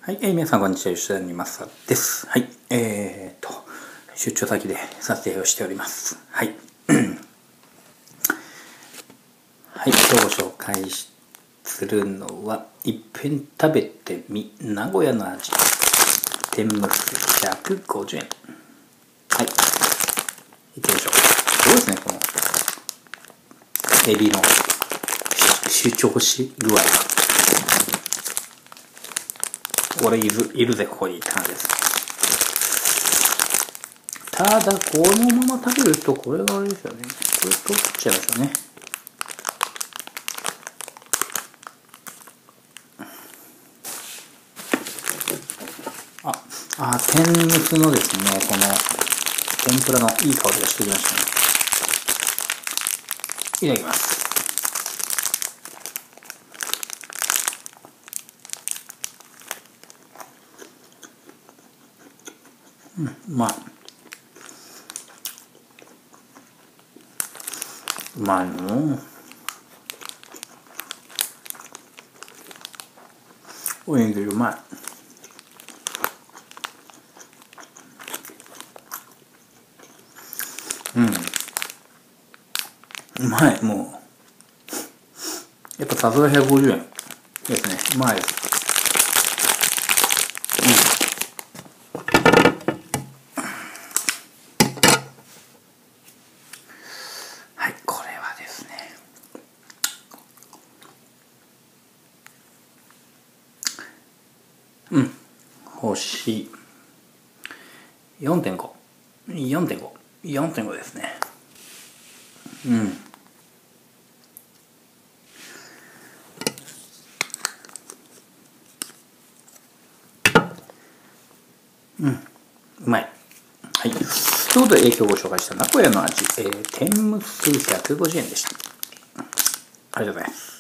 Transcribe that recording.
はい、皆さんこんにちは、吉田にまさです。はい、出張先で撮影をしております。はい。はい、今日ご紹介するのは、いっぺん食べてみ、名古屋の味。天むす150円。はい。いきましょう。どうですね、この、エビの主張し具合が。俺いるぜ、ここにって感じです。ただ、このまま食べると、これがあれですよね。これ取っちゃいましょうね。天むすのですね、この、天ぷらのいい香りがしてきましたね。いただきます。うまい。うまいの。おにぎりうまい。うまい、もう。やっぱさすが150円ですね。うまいです。はい、これはですね。星 4.5。4.5ですね。うまい。はい。ということで、今日ご紹介した名古屋の味、天むす150円でした。ありがとうございます。